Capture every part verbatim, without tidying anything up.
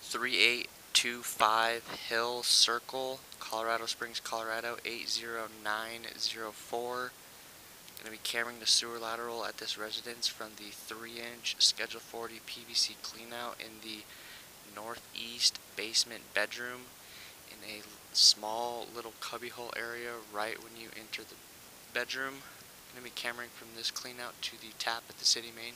three eight two five Hill Circle, Colorado Springs, Colorado eight zero nine zero four. Going to be carrying the sewer lateral at this residence from the three inch Schedule forty P V C cleanout in the northeast basement bedroom in a small little cubbyhole area right when you enter the bedroom. Going to be carrying from this cleanout to the tap at the city main.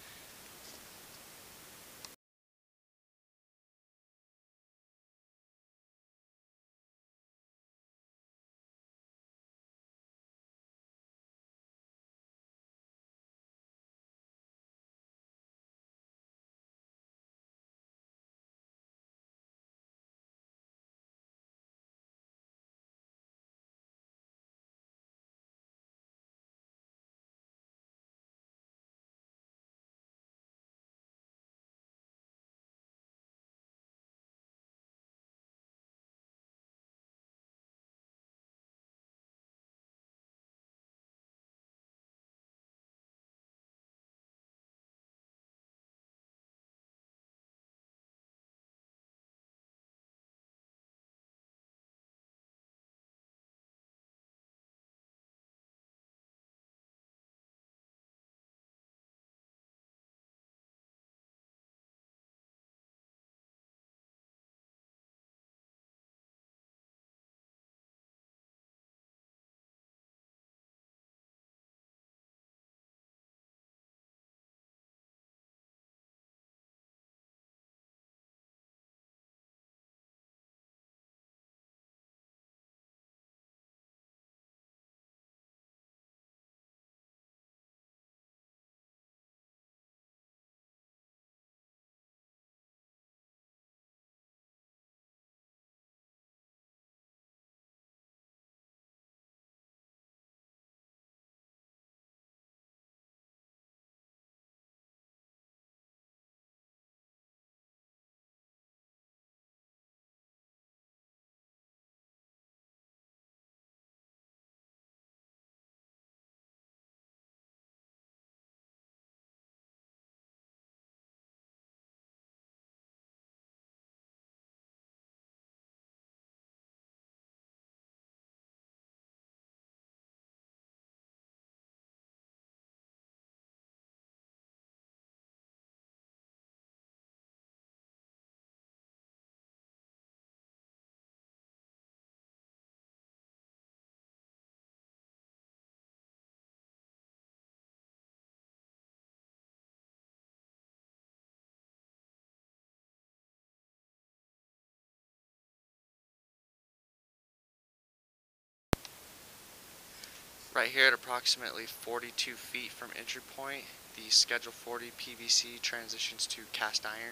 Right here at approximately forty-two feet from entry point, the Schedule forty P V C transitions to cast iron.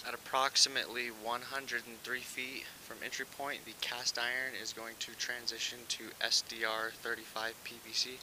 At approximately one hundred three feet from entry point, the cast iron is going to transition to S D R thirty-five P V C.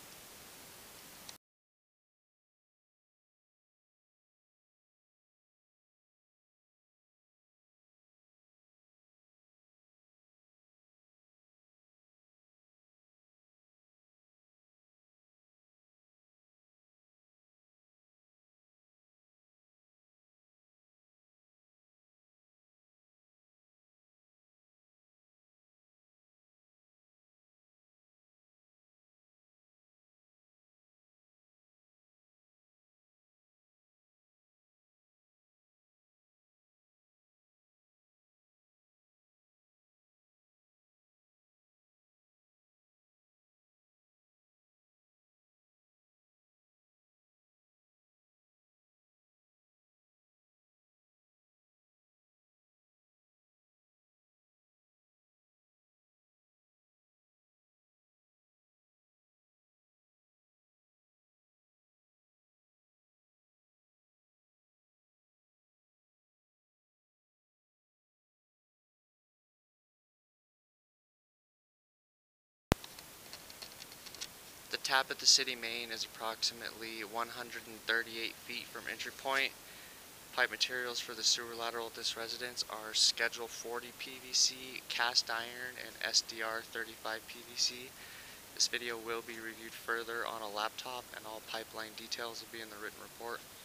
The tap at the city main is approximately one hundred thirty-eight feet from entry point. Pipe materials for the sewer lateral at this residence are Schedule forty P V C, cast iron, and S D R thirty-five P V C. This video will be reviewed further on a laptop, and all pipeline details will be in the written report.